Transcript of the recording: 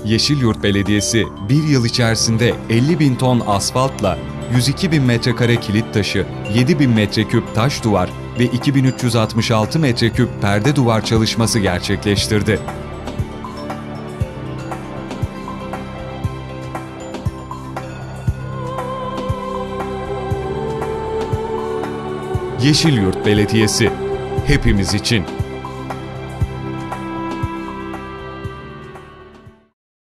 Yeşilyurt Belediyesi bir yıl içerisinde 50.000 ton asfaltla 102.000 metrekare kilit taşı, 7.000 metreküp taş duvar ve 2.366 metreküp perde duvar çalışması gerçekleştirdi. Yeşilyurt Belediyesi, hepimiz için.